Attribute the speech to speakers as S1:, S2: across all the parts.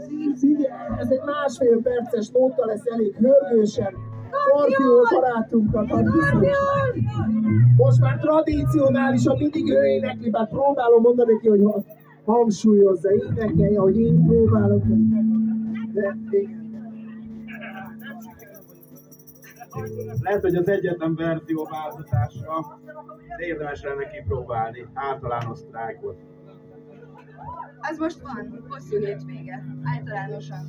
S1: Ez egy másfél perces nóta lesz, elég hörgősen. Skorpió barátunkat adjuk. Most már tradícionálisan mindig ő énekli, bár próbálom mondani neki, hogy hangsúlyozza, énekelje, ahogy én próbálok. De igen.
S2: Lehet, hogy az egyetlen verzió változásra, de érdemes lenne kipróbálni általános sztrájkot.
S3: Az most van, hosszú hétvége, általánosan.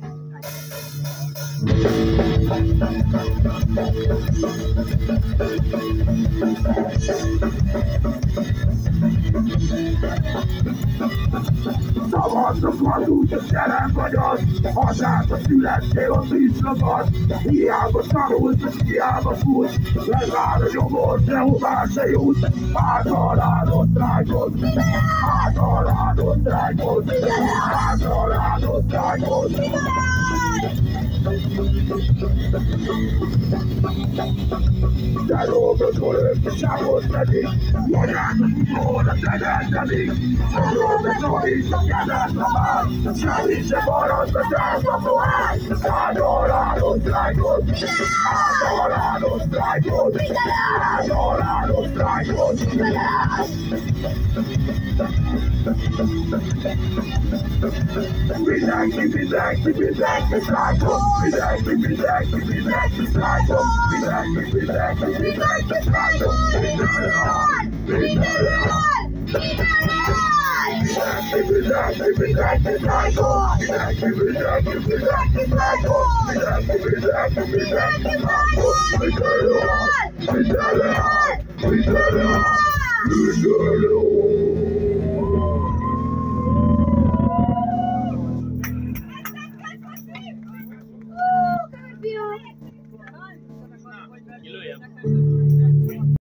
S4: Szavaznak az úgy, hogy jelen vagy az, hasát a születtél a tűzlagad. Hiába tanulsz, és hiába futsz, levár a nyomor, de hová se jutsz. Általános sztrájkot, általános sztrájkot, általános sztrájkot. De dolgozol összeságot pedig, anyátok utóra tegeltedik. De dolgozol is a kezedbe már, semmi se marad a zsákba áll. Általános sztrájkot, általános sztrájkot, általános sztrájkot. Mindenki sztrájkot, mindenki sztrájkot, mindenki sztrájkot,
S3: Scorpió!